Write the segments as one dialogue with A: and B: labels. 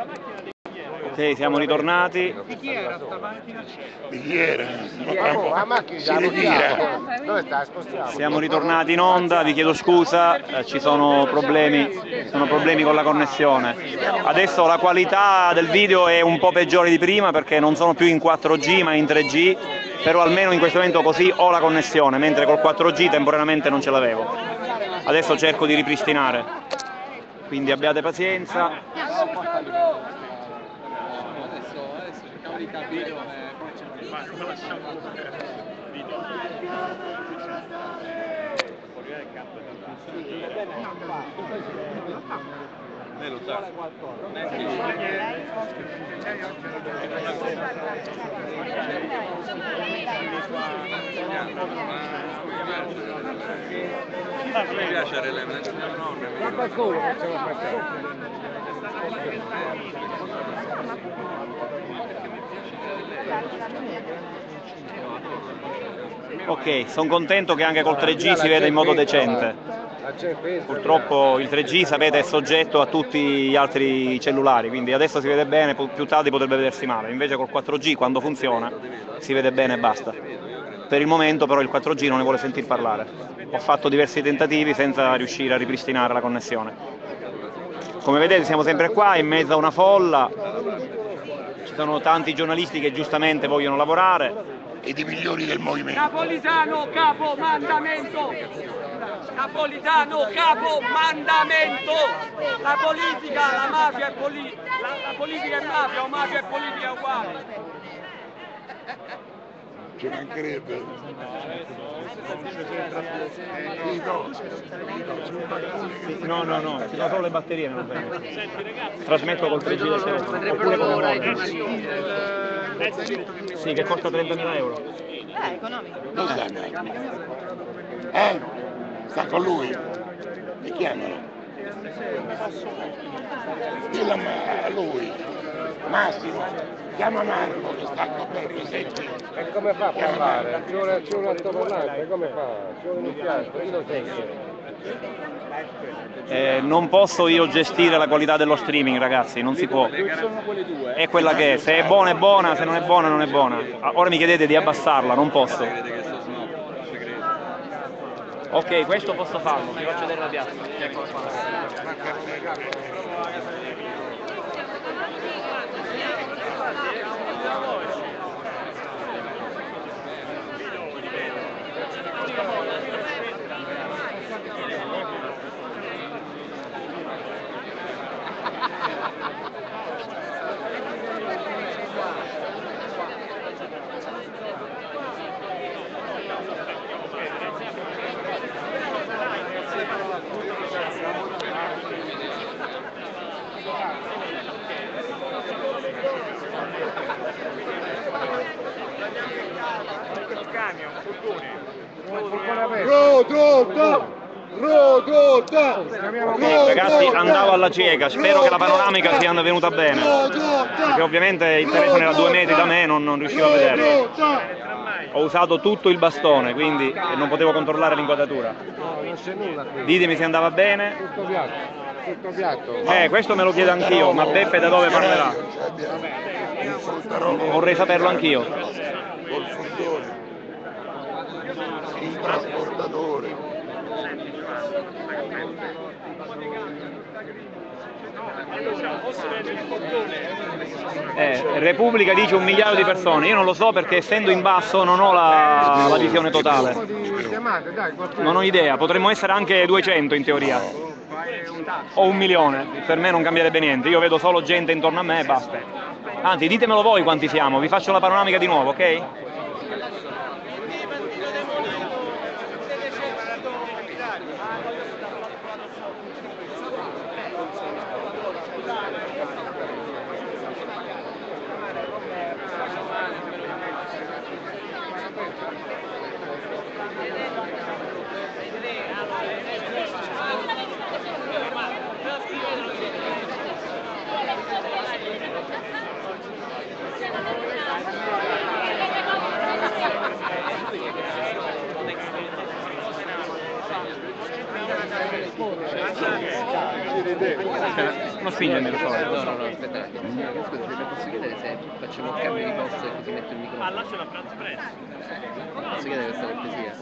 A: Ok, siamo ritornati.
B: Di chi era sta macchina?
C: Di chi era?
D: La macchina
C: Si ritira.
D: dove sta? Spostiamo.
A: Siamo ritornati in onda, vi chiedo scusa, ci sono problemi con la connessione. Adesso la qualità del video è un po' peggiore di prima perché non sono più in 4G ma in 3G, però almeno in questo momento così ho la connessione, mentre col 4G temporaneamente non ce l'avevo. Adesso cerco di ripristinare, quindi abbiate pazienza.
B: Adesso cerchiamo di capire come lei lo sa. Mi piace l'elemento, no,
A: Ok, sono contento che anche col 3G si veda in modo decente. Purtroppo il 3G, sapete, è soggetto a tutti gli altri cellulari, quindi adesso si vede bene, più tardi potrebbe vedersi male. Invece col 4G, quando funziona, si vede bene e basta. Per il momento però il 4G non ne vuole sentir parlare. Ho fatto diversi tentativi senza riuscire a ripristinare la connessione. Come vedete siamo sempre qua, in mezzo a una folla. Ci sono tanti giornalisti che giustamente vogliono lavorare.
C: Ed i migliori del movimento.
E: Napolitano capomandamento! Napolitano capomandamento! La politica, la mafia è politica, la politica è mafia o mafia è politica è uguale.
C: Ci mancherebbe.
A: No, ci sono solo le batterie, non prendo. Trasmetto col 3G del telefono, oppure con un modem. Sì, che costa 30.000 euro.
F: Economico.
C: Non sta sta con lui. Mi chiamano. Dillo a lui. Massimo, chiama Marco che sta con me, senti.
D: E come fa a parlare? Ci vuole un altoparlante, come fa? Ci vuole un impianto, io lo sento.
A: Non posso io gestire la qualità dello streaming, ragazzi, non si può. È quella che è, se è buona, se non è buona non è buona. Ora mi chiedete di abbassarla, non posso. Ok, questo posso farlo, vi faccio vedere la piazza. Eccola qua. Ragazzi, andavo alla cieca, spero che la panoramica sia venuta bene, perché ovviamente il telefono era a 2 metri da me, non riuscivo a vederlo. Ho usato tutto il bastone, quindi non potevo controllare l'inquadratura. Ditemi se andava bene.
D: Tutto piatto.
A: Questo me lo chiedo anch'io, ma Beppe da dove parlerà? Vorrei saperlo anch'io.
C: Col fundone. Il trasportatore.
A: Repubblica dice 1 miliardo di persone, io non lo so perché essendo in basso non ho la visione totale. Non ho idea, potremmo essere anche 200 in teoria. O 1 milione, per me non cambierebbe niente, io vedo solo gente intorno a me e basta. Anzi, ditemelo voi quanti siamo, vi faccio la panoramica di nuovo, ok?
D: Ci ridete.
A: Non spingermi, per favore.
F: No, aspetta. Scusa, se posso chiedere se facciamo un cambio di posto e così metto il microfono?
B: lascia la pranzo presto.
F: Posso chiedere questa cortesia?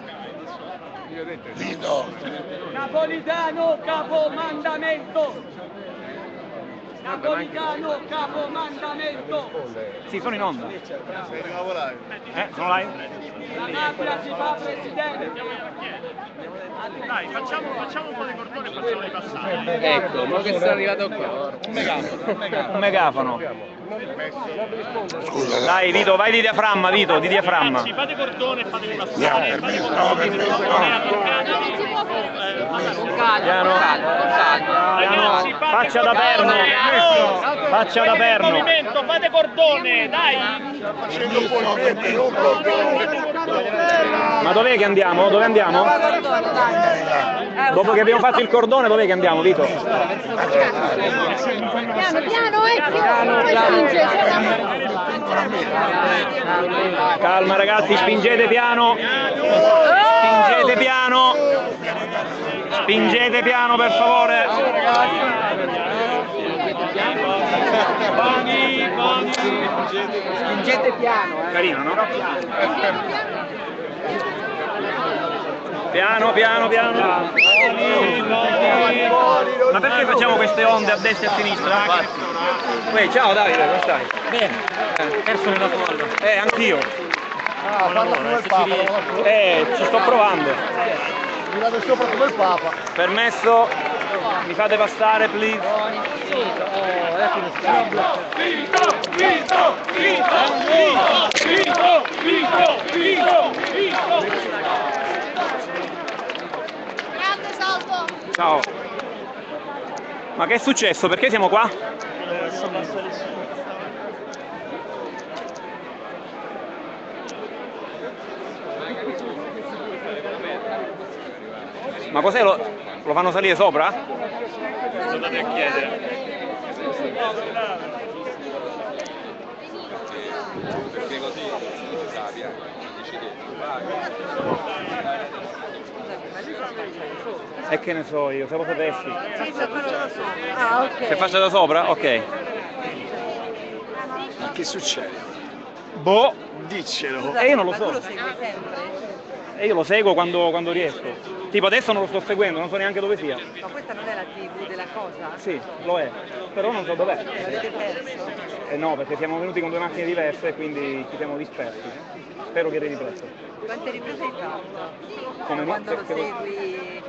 C: Vito,
E: Napolitano capomandamento! Napolitano capomandamento!
A: Sì, sono in onda. Sono live?
E: La mafia si fa presidente!
B: Dai, facciamo un po' di cordone e facciamo ripassare.
F: Ecco, ma che sono arrivato qua?
A: Un megafono.
C: scusa,
A: Dai Vito, vai di diaframma, Vito, di diaframma.
B: Fate cordone e fate
C: andiamo
B: ripassare.
C: per me,
A: Piano, piano, faccia da perno. Faccia da perno.
B: Movimento, fate cordone, dai!
A: Ma dov'è che andiamo? Dove andiamo? Dopo che abbiamo fatto il cordone, dov'è che andiamo, Vito?
G: Piano, piano, spinge,
A: Calma ragazzi, spingete piano. Spingete piano. Spingete piano per favore.
F: Spingete piano,
A: Carino, no? Piano, piano, piano. Ma perché facciamo queste onde a destra e a sinistra? Uè, ciao Davide, come stai? Bene. Perso nella folla. Anch'io. Ci sto provando.
D: Mi vado sopra come il Papa.
A: Permesso? Mi fate passare, please?
G: grande salto.
A: Ciao. Ma che è successo? Perché siamo qua? Ma cos'è? Lo fanno salire sopra?
B: Andate a chiedere. Perché così si sa,
A: E che ne so io, se lo sapessi.
G: Ah, ok.
A: Se faccia da sopra? Ok.
D: Ma che succede?
A: Boh,
D: Diccelo.
A: io non lo so. E io lo seguo quando riesco. Tipo adesso non lo sto seguendo, non so neanche dove sia.
H: Ma questa non è la TV della cosa?
A: Sì, lo è, però non so dov'è.
H: L'avete perso?
A: No, perché siamo venuti con due macchine diverse e quindi ci siamo dispersi. Spero che arrivi presto.
H: Quante riprese hai fatto?
A: Come
H: Quando lo
A: perché-
H: segui?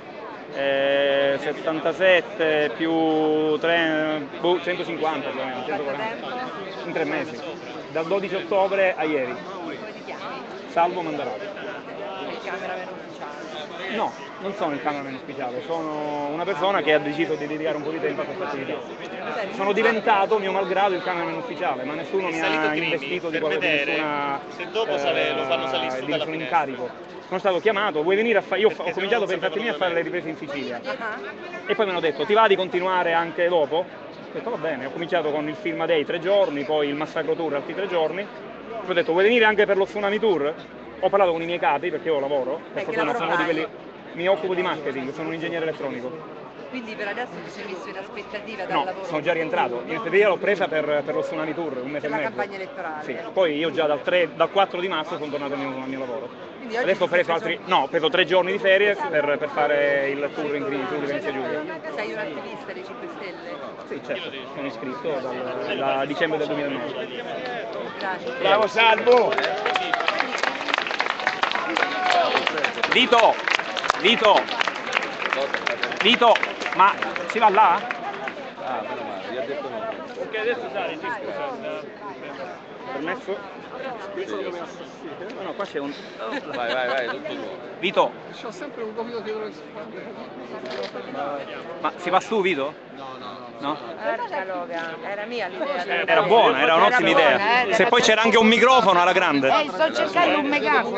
A: 77 più 3, 150 più o meno,
H: Quanto
A: 140.
H: tempo?
A: In 3 mesi, dal 12 ottobre a ieri.
H: Come ti chiami?
A: Salvo Mandarati.
H: Il cameraman ufficiale.
A: No, non sono il cameraman ufficiale, sono una persona che ha deciso di dedicare un po' di tempo a questa attività. Sono diventato, mio malgrado, il cameraman ufficiale, ma nessuno mi ha investito di nessuna
B: se dopo lo fanno salire su
A: di
B: dalla
A: nessun
B: finestra.
A: incarico. Sono stato chiamato, vuoi venire a fare? Io ho cominciato per i fatti miei a fare le riprese in Sicilia e poi mi hanno detto ti va di continuare anche dopo? Ho detto va bene, ho cominciato con il Film Day 3 giorni, poi il Massacro Tour altri 3 giorni, poi ho detto vuoi venire anche per lo Tsunami Tour? Ho parlato con i miei capi perché io lavoro, per
H: che
A: fortuna
H: lavoro
A: sono di
H: fai?
A: quelli, mi occupo di marketing, sono un ingegnere elettronico.
H: Quindi per adesso ti sei messo in aspettativa dal
A: No,
H: lavoro?
A: sono già rientrato. In effetti l'ho presa per lo Tsunami Tour, un mese
H: Per
A: e
H: la
A: mezzo.
H: campagna elettorale?
A: Sì, poi io già dal 4 di marzo sono tornato al mio lavoro.
H: Quindi oggi
A: Adesso ho
H: ti sei
A: preso altri, no, ho preso 3 giorni di ferie per fare il tour in Friuli Venezia Giulia.
H: Sei un attivista dei 5 Stelle?
A: Sì, certo, sono iscritto da dicembre del 2009.
H: Grazie.
C: bravo Salvo!
A: Vito! Vito! Vito! Ma si va là?
B: Ah, meno male, gli ha detto no.
A: Ok, adesso sali, sì, scusa. Permesso? No, qua c'è un...
B: Vai, tutto tuo.
A: Vito,
D: C'ho sempre un gomito dietro le spalle.
A: ma si va su Vito? No?
H: Porca Loga, era mia l'idea.
A: Era buona, era un'ottima idea. Se poi c'era anche un microfono alla grande.
G: Sto cercando un megafono.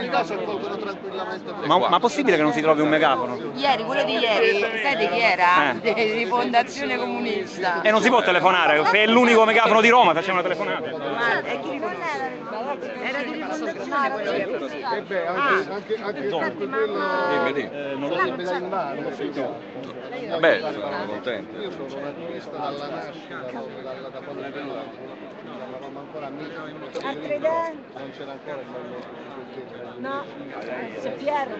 A: Ma possibile che non si trovi un megafono?
G: Ieri, quello di ieri, sai di chi era? Di Fondazione Comunista.
A: E non si può telefonare, se è l'unico megafono di Roma facciamo una telefonata.
H: Ma è chi era di rifondazione quello che era così.
D: E beh, anche quello...
B: Dimmi.
A: Non lo so.
D: Non lo sento.
B: Vabbè, sono contento.
D: Io sono un attivista dalla nascita, da quando è venuta. Eravamo ancora amici.
H: Altre idee?
D: Non c'era ancora il movimento.
H: No, si pierde.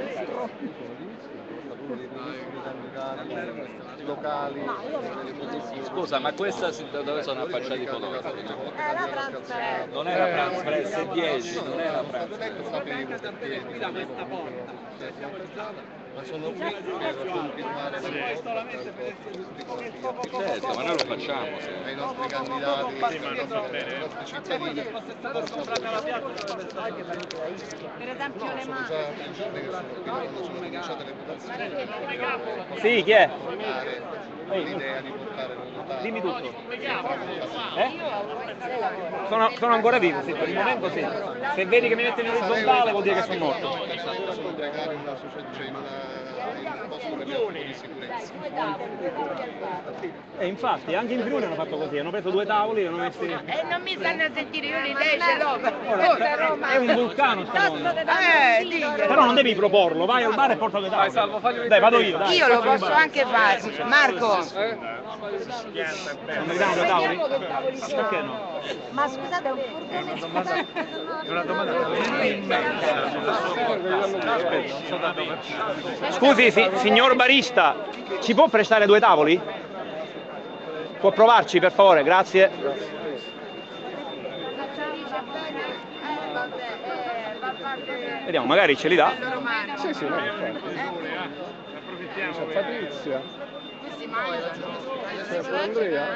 D: Locali.
I: Scusa, ma questa dove sono affacciati i fotografi?
H: La Francia.
I: Non è la France Press, è 10, non è la France.
D: Non è che sapevo perché ma sono qui per continuare
I: Certo, ma noi lo facciamo.
D: ai nostri candidati, ai nostri cittadini.
H: Per esempio le mani.
D: Quando sono cominciate le votazioni,
A: Sì, chi è?
D: l'idea di portare un notaio.
A: Dimmi tutto. Sono ancora vivo, sì, per il momento sì. Se vedi che mi metti in orizzontale vuol dire che sono morto.
D: Sprecare una in un posto per le di sicurezza.
A: E infatti anche in Friuli hanno fatto così, hanno preso 2 tavoli e hanno messi.
G: E non mi stanno a sentire, io l'idea ce l'ho.
A: È un vulcano sta cosa.
G: Diglielo.
A: Però non devi proporlo, vai al bar e porta 2 tavoli. Dai, vado io, dai.
G: Io lo posso anche fare. Marco,
A: Non mi danno 2 tavoli? Perché no?
H: Ma scusate, è un furgone.
A: È una domanda Scusi, signor barista, ci può prestare 2 tavoli? Può provarci per favore, grazie. Vediamo, magari ce li dà.
D: Sì, sì, no, Patrizia. Andrea.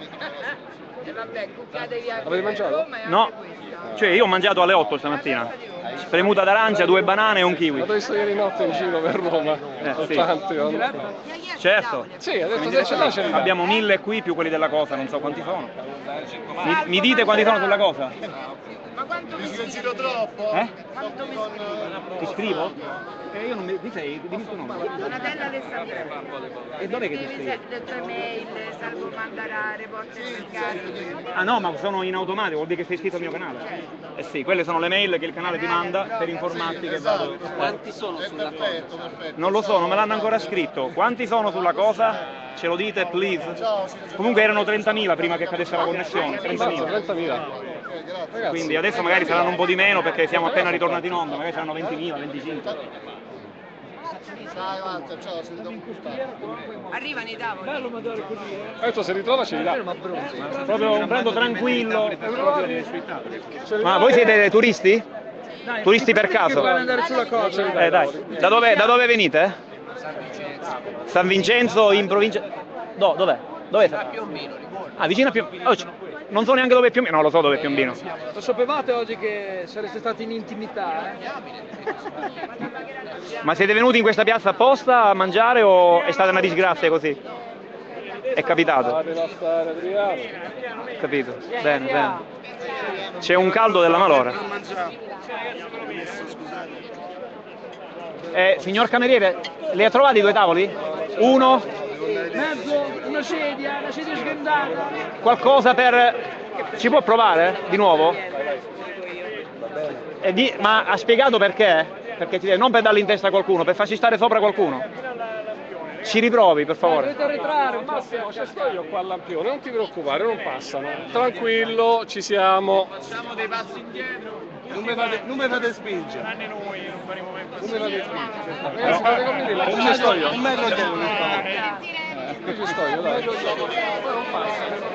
D: Avete mangiato?
A: No, cioè io ho mangiato alle 8 stamattina. Spremuta d'arancia, 2 banane e un kiwi.
D: Ma l'ho visto ieri notte in giro per Roma.
A: Sì.
D: Pantheon.
A: Certo.
D: Sì, adesso se ce l'ha ce li dà.
A: Abbiamo 1000 qui più quelli della cosa, non so quanti sono. Mi dite quanti sono sulla cosa?
G: ma quanto mi
C: giro troppo?
G: Quanto mi
A: Ti scrivo? Io non mi... Chi sei? Dimmi il tuo nome.
G: Donatella Alessandra.
A: E dov'è che ti
G: Scrivi
A: scrivi?
G: le tue mail, salvo mandare, porta il mercato.
A: Ah no, ma sono in automatico, vuol dire che sei iscritto al mio canale. Eh sì, quelle sono le mail che il canale ti manda per informarti che vado.
I: Quanti sono sulla
C: Perfetto, perfetto.
A: Non lo so, non me l'hanno ancora scritto. Quanti sono sulla cosa? Ce lo dite, please? Comunque erano 30.000 prima che cadesse la connessione. 30.000.
D: 30.000.
A: Quindi adesso magari saranno un po' di meno perché siamo appena ritornati in onda, magari saranno 20.000, 25.
C: Ciao Walter, ciao, sentiamo un
G: Arrivano i tavoli.
D: Adesso se ritrova ce li dà.
A: Proprio un prendo tranquillo. Ma voi siete turisti? Turisti per caso?
D: andare sulla cosa.
A: Dai. Da dove venite? San Vincenzo in provincia... No, dov'è? Dov'è? Ah, vicino a Piombino. Non so neanche dove è Piombino. No, lo so dove è Piombino.
E: Lo sapevate oggi che sareste stati in intimità?
A: Ma siete venuti in questa piazza apposta a mangiare o è stata una disgrazia così? È capitato? Capito, bene, bene. C'è un caldo della malora. Signor cameriere, le ha trovati 2 tavoli? Uno?
E: Mezzo, una sedia sghendata.
A: Qualcosa per... Ci può provare di nuovo? Ma ha spiegato perché? Perché non per darli in testa a qualcuno, per farci stare sopra qualcuno. Ci riprovi, per favore.
D: Dovete arretrare, Massimo, ci sto io qua al lampione, non ti preoccupare, non passano. Tranquillo, ci siamo.
B: Facciamo dei passi indietro.
C: Non mi fate spingere.
B: Tranne noi, non faremo mai
D: Non mi fate spingere. Ragazzi, fate capire, là, ci sto io.
C: Un metro dove?
D: Qui ci sto io, dai. Non passa.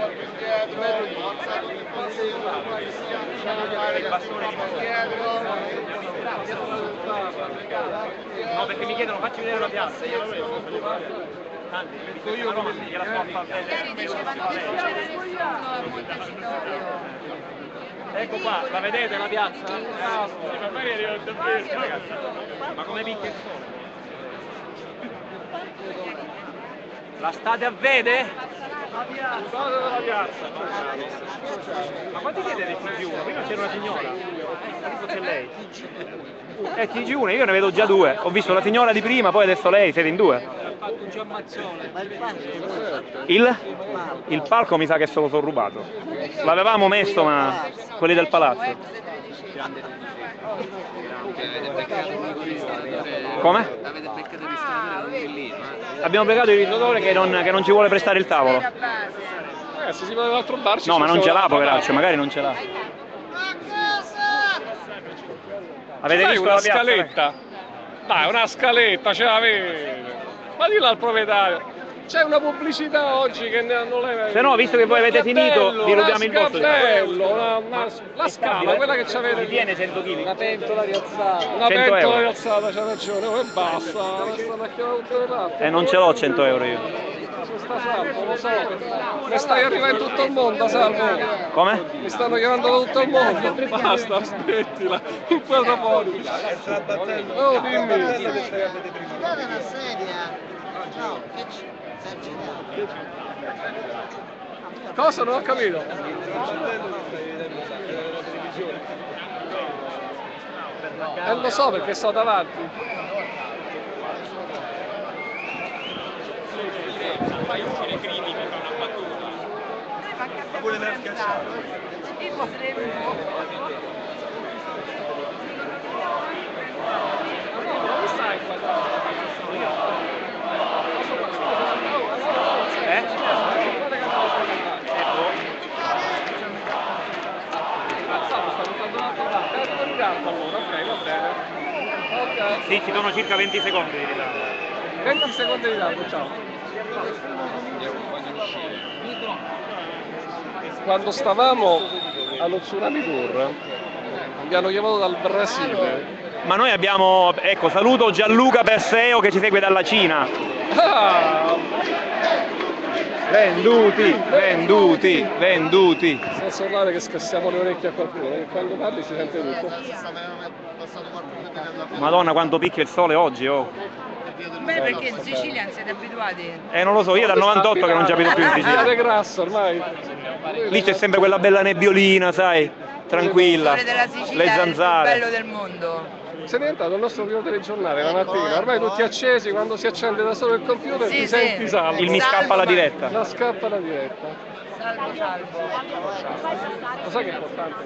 A: No, perché mi chiedono facci vedere la piazza. Tanti, dico io come gliela sto a far vedere.
G: Ieri dicevano che non c'era nessuno a Montecitorio.
A: Ecco qua, la vedete la piazza?
B: Magari arriva davvero.
A: Ragazzi, ma come picchia il sole? La state a vedere?
B: La piazza.
A: Ma quanti siete del TG1? Prima c'era una signora, adesso c'è lei. È TG1, io ne vedo già 2. Ho visto la signora di prima, poi adesso lei, siete in 2. Il palco mi sa che se lo sono rubato. L'avevamo messo, ma quelli del palazzo.
F: Avete beccato il ristoratore.
A: Come?
F: Avete beccato il ristoratore con Villino,
A: Abbiamo pregato il ristoratore che non ci vuole prestare il tavolo.
D: Se si va dall'altro bar ci
A: No, ma non ce l'ha, poveraccio,
D: parte.
A: magari non ce l'ha. Avete
D: Dai,
A: visto
D: una
A: la piazza?
D: scaletta? Dai, una scaletta, ce l'avete! Ma dillo al proprietario. C'è una pubblicità oggi che non l'è.
A: Se no, visto che voi avete finito, vi rubiamo il vostro.
D: La scala, quella che c'avete.
A: Tiene 100 kg.
D: Una pentola rialzata. Una
A: 100
D: pentola
A: euro.
D: rialzata, c'ha ragione, e basta. Stanno a chiamare tutte le parti.
A: Non ce l'ho 100 euro io.
D: Ci sta Salvo, lo so. Mi stai arrivando in tutto il mondo, Salvo.
A: Come?
D: Mi stanno chiamando da tutto il mondo. Basta, aspettila. Inquadra fuori. Oh, dimmi.
H: Date una sedia. No, che c'è?
D: Cosa? Non ho capito. Lo so perché sto davanti.
G: Ma pure me la schiacciato.
D: Non stai
A: Sì, ci sono circa 20 secondi di ritardo.
D: 20 secondi di ritardo, ciao. Quando stavamo allo Tsunami Tour mi hanno chiamato dal Brasile.
A: Ma noi abbiamo, ecco, saluto Gianluca Perseo che ci segue dalla Cina.
D: Ah!
A: Venduti, venduti, venduti.
D: Senza parlare che scassiamo le orecchie a qualcuno, che quando parli si sente tutto.
A: Madonna quanto picchia il sole oggi, oh.
G: Beh, perché in Sicilia non siete abituati.
A: Non lo so, io dal 98 che non ci abito più in Sicilia.
D: Siete grasso ormai.
A: Lì c'è sempre quella bella nebbiolina, sai, tranquilla.
G: Il sole della Sicilia
A: Le
G: è il più
A: zanzare.
G: bello del mondo.
D: Se ne è entrato il nostro primo telegiornale la mattina, ormai tutti accesi, quando si accende da solo il computer
G: Sì,
D: ti
G: sì.
D: senti salvo.
A: Il mi scappa la diretta.
D: La scappa la diretta.
G: Salvo, salvo.
D: Lo sai che è importante?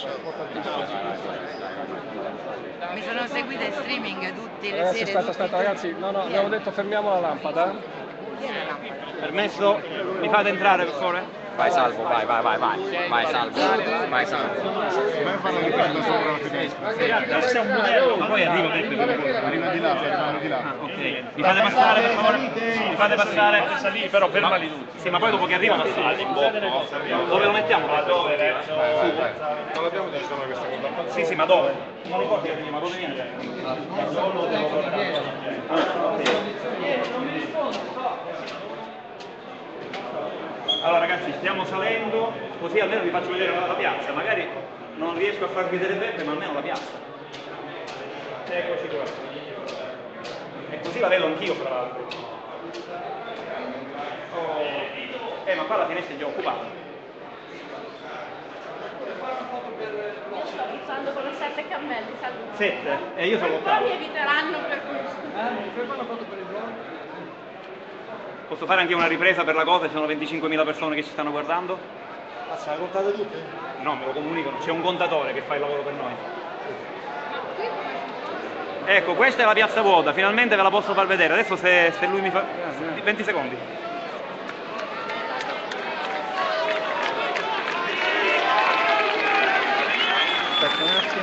G: Mi sono seguita in streaming tutte le sere.
D: Aspetta ragazzi, no, abbiamo detto fermiamo la lampada.
A: Permesso? Mi fate entrare per favore?
F: Vai Salvo, vai Salvo, vai Salvo.
A: Ma poi arriva
C: Arriva di là, arrivano di là.
A: ok. Mi fate passare per favore? Mi fate passare? Però fermali tutti. Sì, ma poi dopo che arrivano sali. Dove lo mettiamo? Dove?
C: Non l'abbiamo deciso noi questa cosa.
A: Sì, sì, ma dove? Non ricordi che prima, dove viene? Allora ragazzi, stiamo salendo, così almeno vi faccio vedere la piazza, magari non riesco a farvi vedere bene, ma almeno la piazza. Eccoci qua. E così la vedo anch'io fra l'altro. Ma qua la finestra è già occupata.
H: Stanno con le 7 cammelli, salvo.
A: 7, e io sono
H: Poi
A: 8.
H: eviteranno per questo.
A: Posso fare anche una ripresa per la cosa, ci sono 25.000 persone che ci stanno guardando?
C: Ma se la contate tutte?
A: No, me lo comunicano, c'è un contatore che fa il lavoro per noi. Ecco, questa è la piazza vuota, finalmente ve la posso far vedere, adesso se lui mi fa... 20 secondi. Aspetta un attimo.